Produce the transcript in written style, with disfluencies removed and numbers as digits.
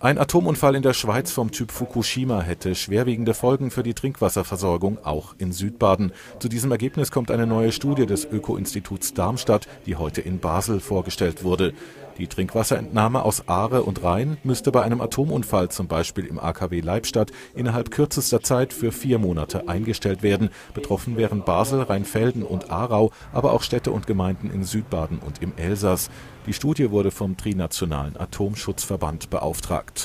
Ein Atomunfall in der Schweiz vom Typ Fukushima hätte schwerwiegende Folgen für die Trinkwasserversorgung, auch in Südbaden. Zu diesem Ergebnis kommt eine neue Studie des Öko-Instituts Darmstadt, die heute in Basel vorgestellt wurde. Die Trinkwasserentnahme aus Aare und Rhein müsste bei einem Atomunfall, zum Beispiel im AKW Leibstadt, innerhalb kürzester Zeit für 4 Monate eingestellt werden. Betroffen wären Basel, Rheinfelden und Aarau, aber auch Städte und Gemeinden in Südbaden und im Elsass. Die Studie wurde vom Trinationalen Atomschutzverband beauftragt.